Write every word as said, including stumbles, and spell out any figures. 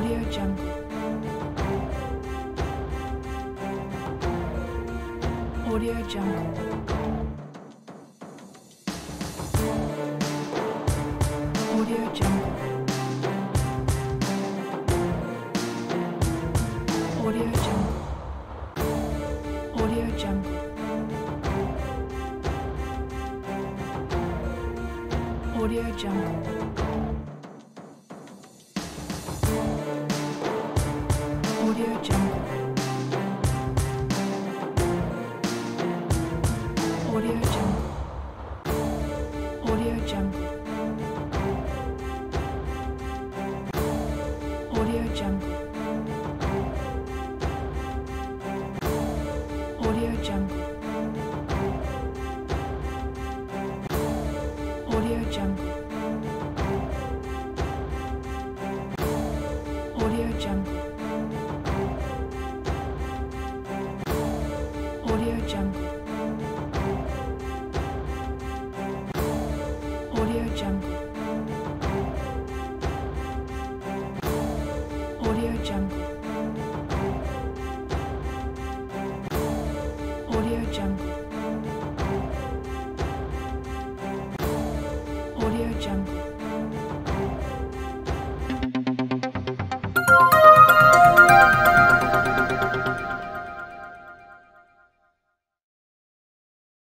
Audio Jungle. Audio Jungle. Audio Jungle. Audio Jungle. Audio Jungle. Audio Jungle. Audio Jungle. Audio Jungle. Audio Jungle. Audio Jungle. Audio Jungle. Audio Jungle. Audio Jungle. Audio Jungle. Audio Jungle. Audio Jungle. Audio Jungle.